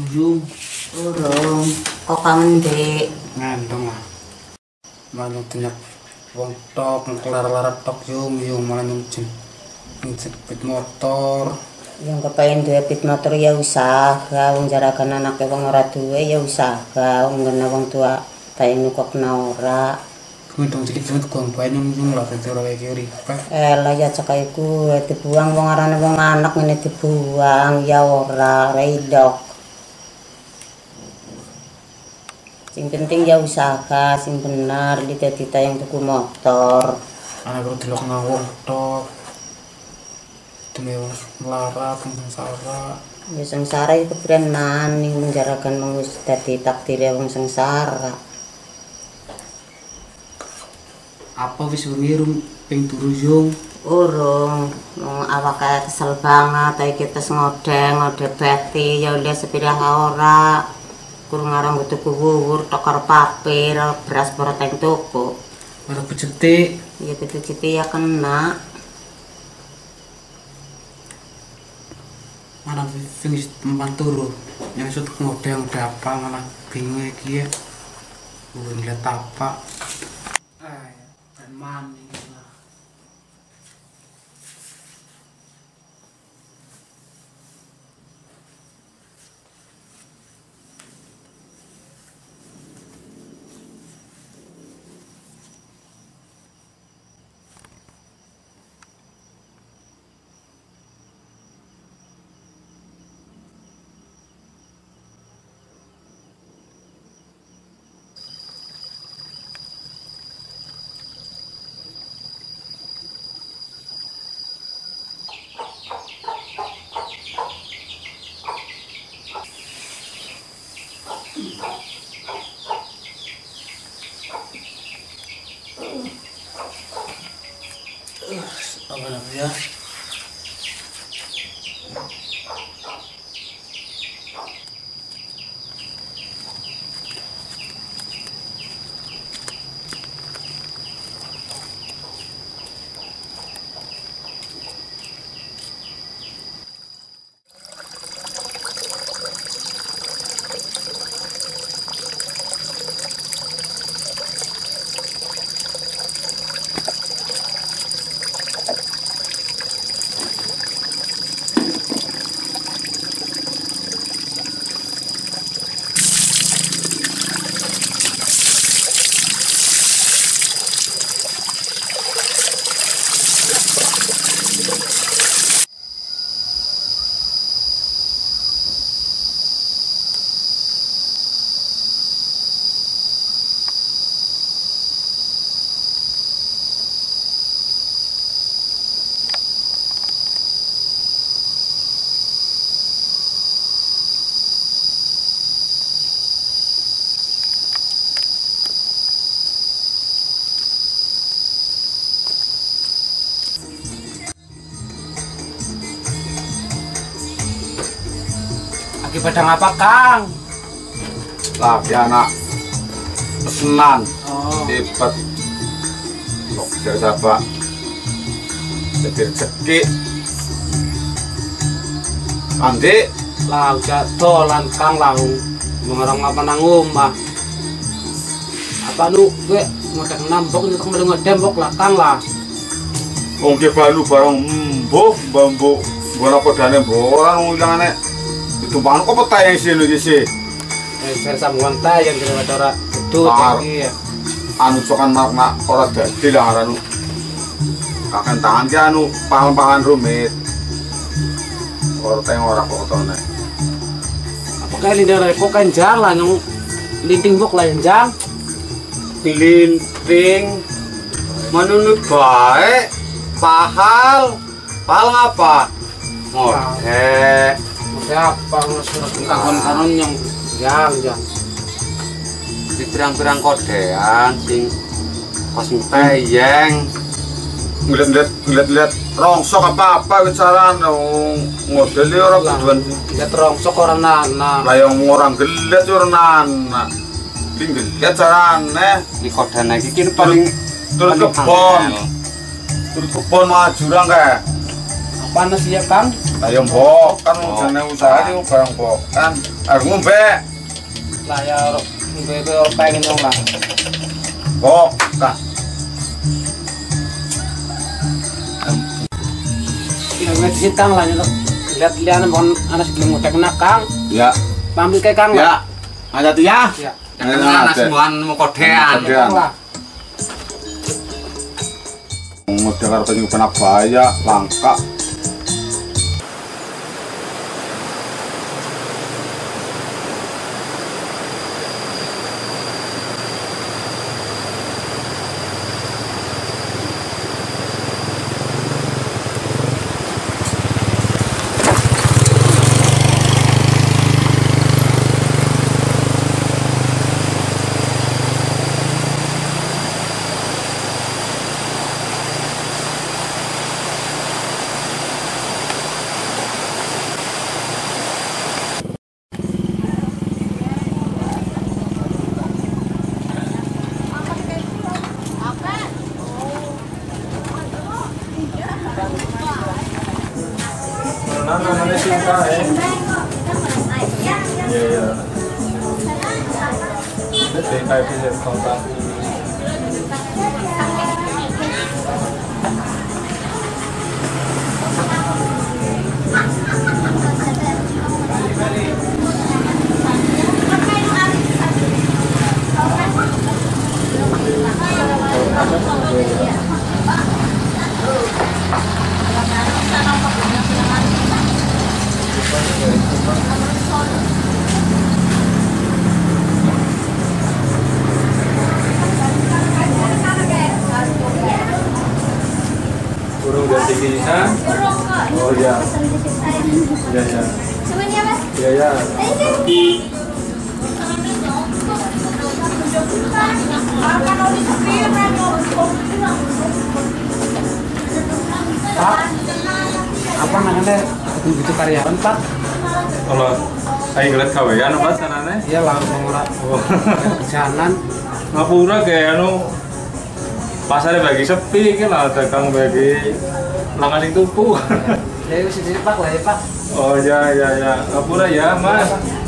Yung Urung, kok kangen Dek? ngandong lah. Malah banyak wong tok, kelar-larat tok yung malah nyuncin. Nyuncin motor. Yang kepengen duwe pit motor ya usaha, wong jarakan anake wong ora duwe ya usaha, wong ngene wong tua bae nukokna ora. Kuwi dong dikit kong bae nyung lah dadi ora kaya kiri. Lah ya cakai kuwe dibuang wong arane wong anak ngene dibuang ya ora redok. Sing penting ya usaha, sing benar dita-dita yang tuku motor. Anak kudu delok nang wong tok. Dene wong melarat, sengsara. Ya sengsara itu keprenan ning menjarakan mengus dadi takdir wong sengsara. Apa wis wengi ping turu yung? Urung, awake kesel banget iki tes ngode beti ya udah sepira ora. Kurang ngarang tuku wuwur tokar papir, beras boroteng tuku. Ora beceti. Ya beceti ya kena. Mana sing wis tempat turu. Yang sut ngode apa malah bingung iki ya. Ngeliat apa? Dan mani lah. Apa namanya? Lagi pada ngapa Kang? Lagi anak pesenan hebat kok dari siapa jadi rezeki nanti Lah udah dolan Kang lah mengarang apa nang omah. Apa nu gue ngotek nambok nyetok melu ngedembok lah Kang lah. wong ki balu barang mbok ora kodane orang ilangane ditumpang kok petay sini iki sih Saya sambungan tayang kira cara itu iki ya. anu cokan makna ora dadi lah anu kakan tangan ki anu pangan rumit ora teng ora kotone Apa kayak linda kok kan jalan yang linting bok lah yang jang. linting manunut baik pahal ngapa ngode Siapa surat karon yang jang. di pirang-pirang kodean sing pas peyeng ngeliat rongsok apa bicaraan ngode orang tujuan Lihat rongsok orang nana. layang orang gelet orang nana lihat carane Di kodan lagi kini paling terus kebon mah jurang kayak panas ya Kang. Ayo mbok kan jenenge usaha iki barang mbok kan. Aku ngombe. Lah ya ngombe pengen dong lah. Mbok, Kak. Ya ngedit Kang lah lihat-lihat mon ana sebelum ngedek nak Kang. Ya. Pamit ke Kang. Ya. Hati-hati ya. Ya. Jangan sembuhan mau kodean. Ngode karo penyu penak bahaya, langka. Namanya Sinta ya. Iya. Jadi kayak bisa kontak. Burung ganti gini, oh iya. Iya ya. Iya ya. Pak, apa namanya butuh karyawan Pak? Kalau saya ngeliat kawean apa sanane? Iya lah mengurang jalan. Ngapura kayak pasarnya bagi sepi kan lah dagang bagi langan sing tupu. Ya wis sini Pak lah ya Pak. Oh ya. Ngapura ya Mas.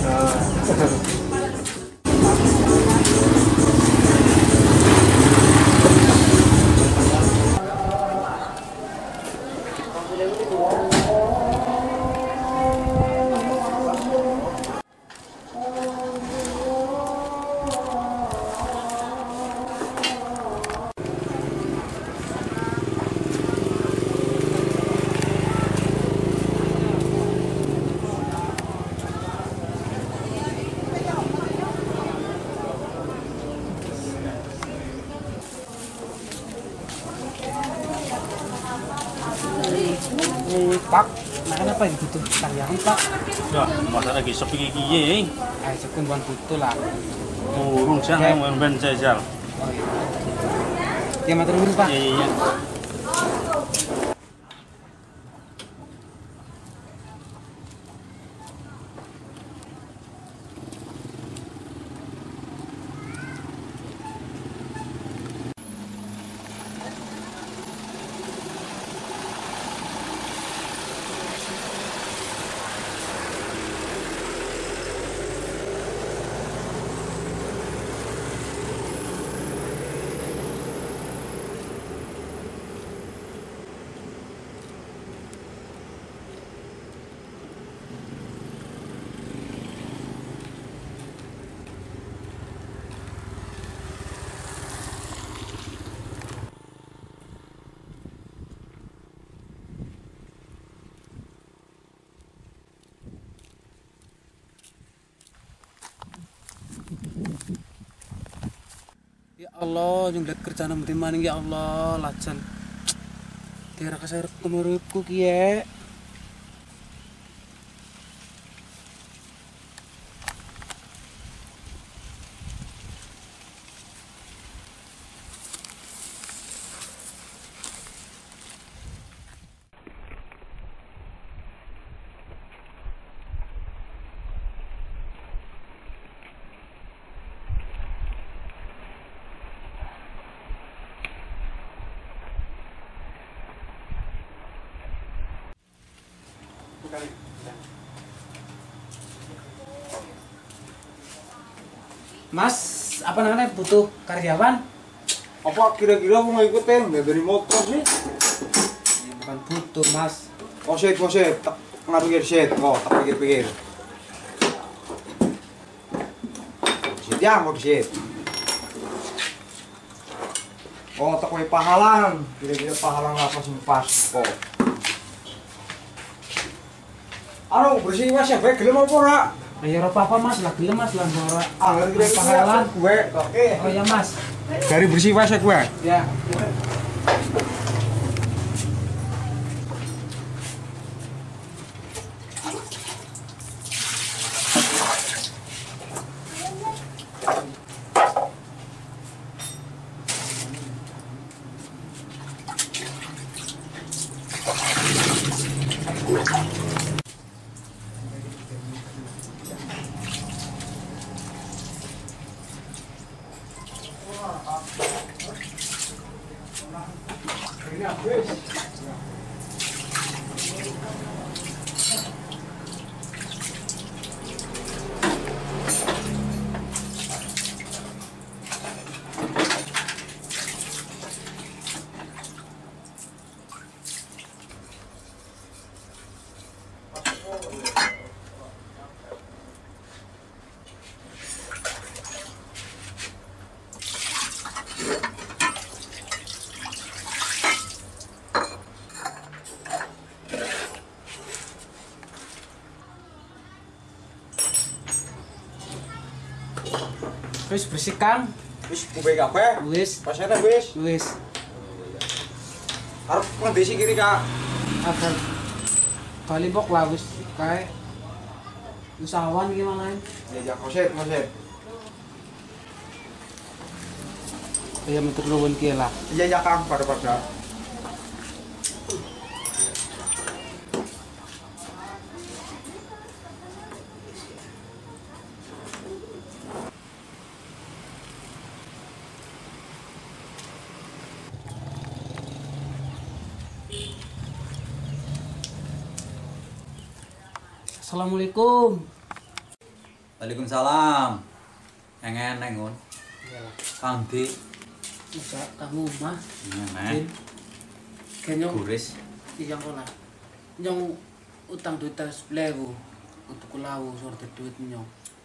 Pak, nah apa yang butuh karyawan Pak? Ya, masa lagi sepi kiye. Ayo sekun buan butuh lah. Burung siang yang ben jajal. Ya matur nuwun Pak. Iya. Ya Allah, jumlah kerjaan mesti maning ya Allah, lajan. Tira kasar kemuripku kiye. Mas, apa namanya butuh karyawan? Apa kira-kira mau ikutin dari motor sih? Ya, bukan butuh mas. Koset, tak nggak pikir shit, tak pikir-pikir. Shit ya, mau shit. Tak mau pahalang, kira-kira pahalang apa sih pas kok? Anu bersih mas ya, baik gelem apa ora? Ya ora apa-apa mas, lagi lemas lah ora. Kira-kira pahalan gue, oke. Oh ya mas. Dari bersih mas ya gue. Ya. Wis bersih Kang. Wis kubek kabeh. Wis. Pasane wis. Wis. Arep ngendi kiri Kak? Akan bali pok lah wis kae. Usahawan gimana? Ya koset. Ya matur nuwun ki lah. Iya Kang, pada. Assalamualaikum. Waalaikumsalam. Engen ngun. Iyalah. Kang Di. Bisa kamu mah. Ngen. Kenyong Guris. iya kono. Nyong utang duit 10.000 untuk kulawu sorte duit nyong.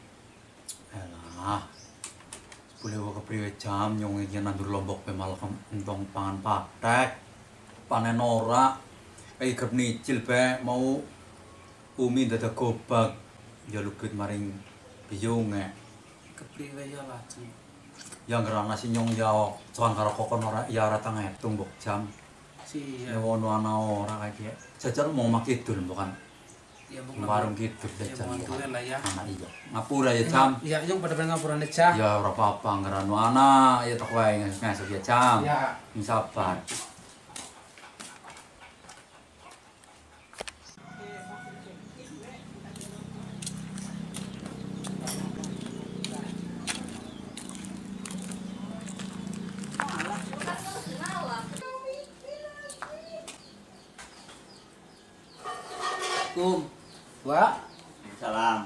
Alah. Boleh wae kepriwe jam nyong iki nandur lombok pe malah entong pangan patek. Panen ora. Kerep nicil be mau Umi dadak gobak njaluk duit maring biyunge. Kepriwe ya lah, Ceng. Ya ngerana si nyong ya soan karo kokon ora ya ora tangetung mbok jam. Siya. Ya ono ana ora kaya. Jajan mau makidul bukan. Ya Warung kidul Ya jajan. mau duwe lah ya. Anak iya. Ngapura ya jam. Ya nyong pada ngapuran aja. Ya ora apa-apa ngerano ana ya tok wae ngesuk ya jam. Ya. Sabar. Wak, Salam.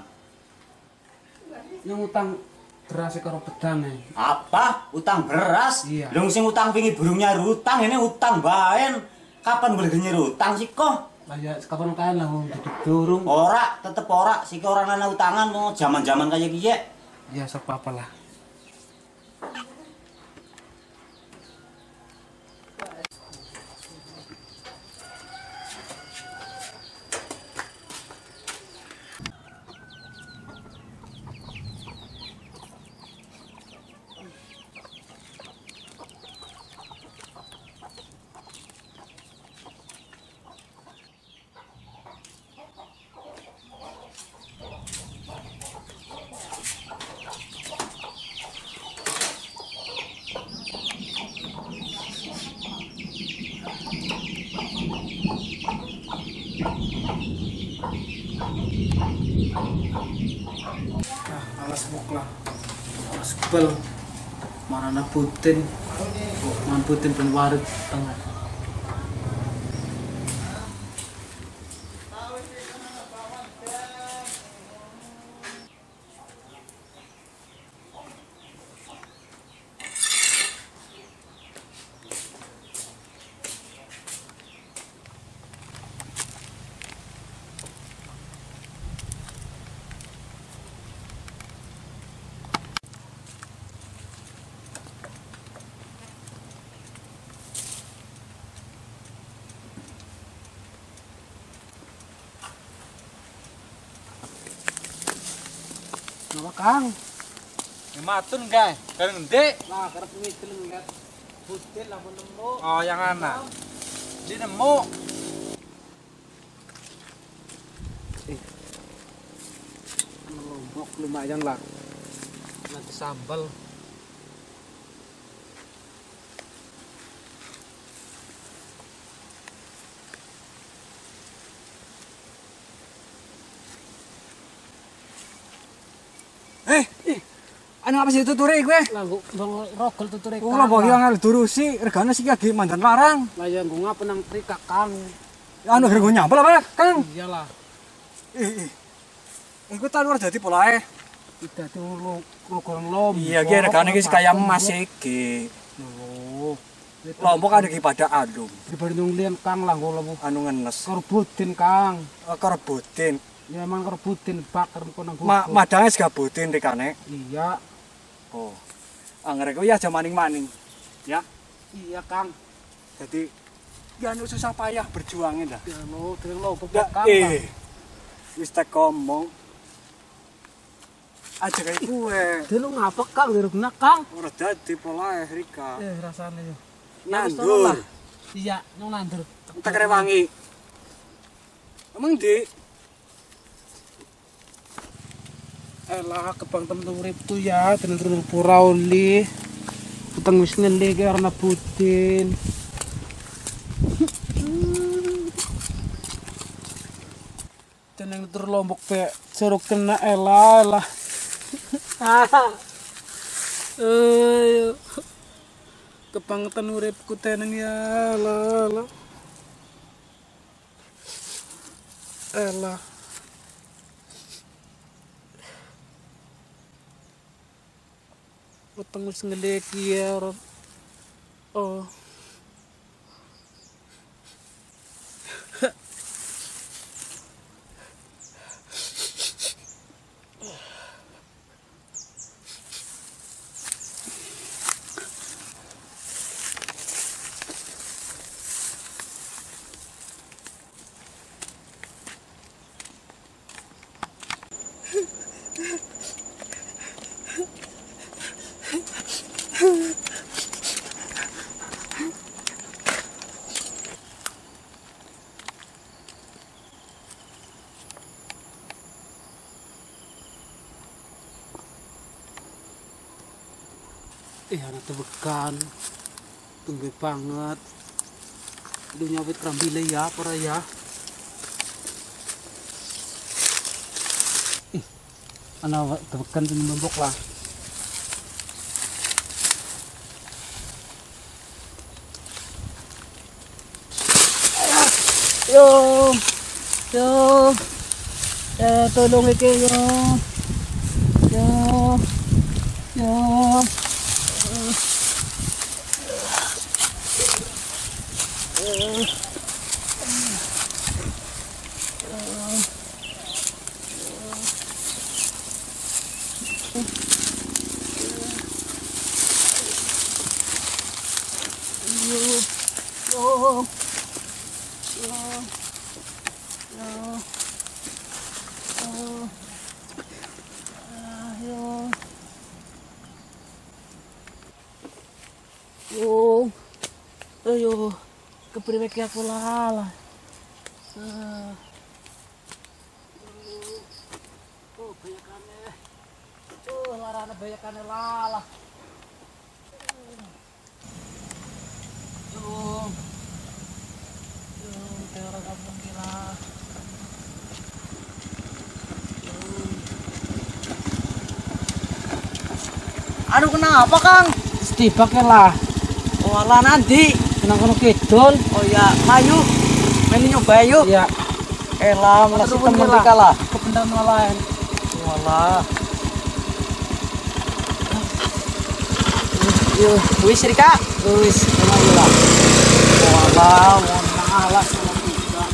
nyong utang beras karo pedang Apa? Utang beras? Iya. Lho sing utang wingi burung nyari utang, ini utang baen. Kapan boleh nyari utang sih kok? Lah ya kapan kae lah wong duduk durung. Ora, tetep ora. Sik ora ana utangan mau zaman-zaman kaya kiye. Ya serba apalah. Alas buklah, alas bel, mana Putin, man Putin penwarit tengah. Kang. Matun guys, kan ngendi? Lah karep ngidel ngeliat budel lah nemu. Oh, yang anak. Di nemu. Lombok lumayan lah. Nanti sambal. Anu apa sih tuturi gue? Lah bang rogol tuture Kang. Kula bagi yang durusi, regane sik lagi mandan larang. Lah ya nggo ngapa nang trika Kang. Anu gergo nyambel apa, Kang? Iyalah. Iku ta luar dadi polae. Tidak dulu rogol lombok. Iya, ki regane iki kaya emas iki. Loh. Lombok kan iki pada alum. Dibanding lian Kang lah nggo lombok. Anu ngenes. Korbutin Kang. Kerebutin. Ya emang korbutin bakar kok nang Madange gabutin rikane. Iya. Oh. Angger iku ya aja maning-maning. Ya. Iya Kang. Jadi ya anu susah payah berjuangin dah. Ya lo dengan lombok Ya, Kang. wis tak ngomong. Aja kayak gue. Dulu ngapa Kang dirugna Kang? Ora dadi polae Rika. Rasane yo. Nandur. Iya, nyong nandur. Tak kere wangi. Emang di Elah kebang temen urip tu ya, tenan turun pura oli. Utang wis ngeli karena putin. Tenang tur lombok pe suruh kena elah. Kebangetan uripku tenang ya lah. Elah. Utang wis ngelek ya. Oh. Anak tebekan tunggu banget dunia wit rambile ya para ya anak tebekan tuh membok lah yo tolong iki yo ayo kepriwek aku lah. Bayakane. Larane bayakane lalah. Teora kampung kira. Aduh kenapa Kang? Setibak lah. Walah nanti. Kenang kono kidul. Oh ya, ayo. Main nyoba yuk. Iya. Elah, masih temen kita lah. Kependam lain. Walah. Yuk, wis Rika. Wis, alhamdulillah. Walah, mau alas sama kita.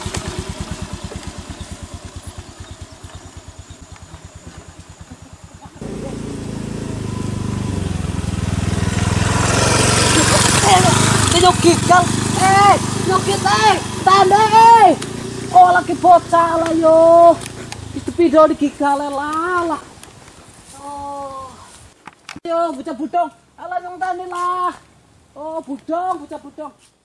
Nyokit kal, nyokit tanda oh lagi bocah lah yo, itu video di gigal lah. Yo bocah budong. Ala nyong tani lah. Oh budong, bocah budong.